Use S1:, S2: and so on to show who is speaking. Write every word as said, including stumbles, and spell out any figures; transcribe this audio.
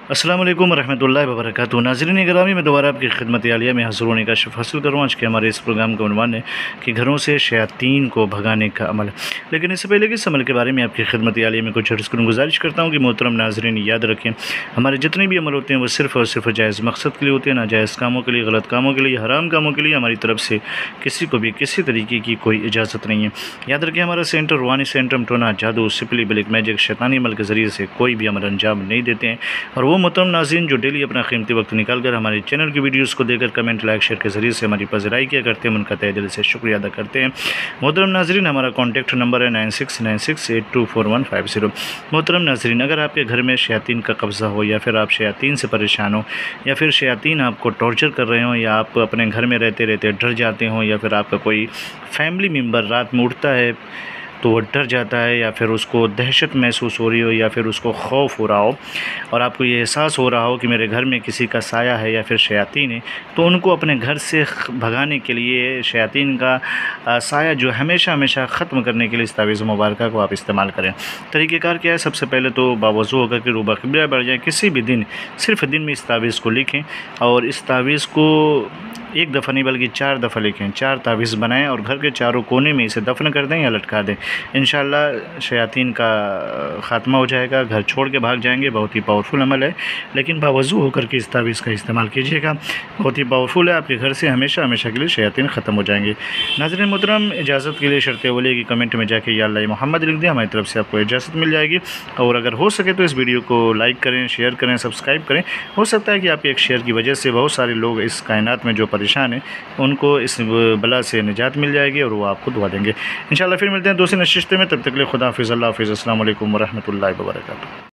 S1: अस्सलाम वालेकुम रहमतुल्लाहि व बरकातुहू। नाज़रीन गिरामी, मैं दोबारा आपकी खिदमत आलिया में हाज़िर होने का शर्फ़ हासिल करूँ। आज के हमारे इस प्रोग्राम का उन्वान है कि घरों से शयातीन को भगाने का अमल। लेकिन इससे पहले कि इस अमल के बारे में आपकी खिदमत आलिया में कुछ अर्ज़ करूँ, गुजारिश करता हूँ कि मोहतरम नाज़रीन याद रखें, हमारे जितने भी अमल होते हैं वो सिर्फ़ और सिर्फ जायज़ मकसद के लिए होते हैं, नाजायज़ कामों के लिए, गलत कामों के लिए, हराम कामों के लिए हमारी तरफ से किसी को भी किसी तरीके की कोई इजाज़त नहीं है। याद रखें, हमारा सेंटर रूहानी सेंटर टोना जादू सिपली ब्लैक मैजिक शैतानी अमल के ज़रिए से कोई भी अमल अंजाम नहीं देते हैं। और वो मोहतरम नाज़रीन जो डेली अपना कीमती वक्त निकाल कर हमारे चैनल की वीडियोस को देखकर कमेंट लाइक शेयर के ज़रिए से हमारी पज़राई किया करते हैं, उनका तहे दिल से शुक्रिया अदा करते हैं। मोहतरम नाज़रीन, हमारा कॉन्टैक्ट नंबर है nine six nine six eight two four one five zero. मोहतरम नाज़रीन, अगर आपके घर में शयातीन का कब्ज़ा हो, या फिर आप शयातीन से परेशान हो, या फिर शयातीन आपको टॉर्चर कर रहे हो, या आप अपने घर में रहते रहते डर जाते हो, या फिर आपका कोई फैमिली मेम्बर रात में उठता है तो वो डर जाता है, या फिर उसको दहशत महसूस हो रही हो, या फिर उसको खौफ हो रहा हो, और आपको ये एहसास हो रहा हो कि मेरे घर में किसी का साया है या फिर शयातीन है, तो उनको अपने घर से भगाने के लिए, शयातीन का साया जो हमेशा हमेशा ख़त्म करने के लिए इस तावीज़ मुबारक को आप इस्तेमाल करें। तरीक़ेकार क्या है? सबसे पहले तो बावज़ू होकर के रूबा क़िबला बढ़ जाए, किसी भी दिन, सिर्फ़ दिन में इस तावीज़ को लिखें, और इस तावीज़ को एक दफ़ा नहीं बल्कि चार दफ़ा लिखें। चार तावीज़ बनाएं और घर के चारों कोने में इसे दफन कर दें या लटका दें। इंशाअल्लाह शयातीन का ख़ात्मा हो जाएगा, घर छोड़ के भाग जाएंगे। बहुत ही पावरफुल अमल है, लेकिन बावज़ू होकर के इस तावीज़ का इस्तेमाल कीजिएगा। बहुत ही पावरफुल है, आपके घर से हमेशा हमेशा के लिए शयातीन ख़त्म हो जाएंगे। नाज़रीन मोहतरम, इजाज़त के लिए शर्त अव्वली की कमेंट में जाके या अल्लाह मोहम्मद लिख दें, हमारी तरफ से आपको इजाज़त मिल जाएगी। और अगर हो सके तो इस वीडियो को लाइक करें, शेयर करें, सब्सक्राइब करें। हो सकता है कि आपके एक शेयर की वजह से बहुत सारे लोग इस कायनात में जो परेशान हैं उनको इस बला से निजात मिल जाएगी और वो आपको दुआ देंगे। इंशाअल्लाह फिर मिलते हैं दूसरी नशिस्त में, तब तक के लिए खुदा हाफिज़, अल्लाह हाफिज़, अस्सलाम वालेकुम व रहमतुल्लाहि व बरकातुहू।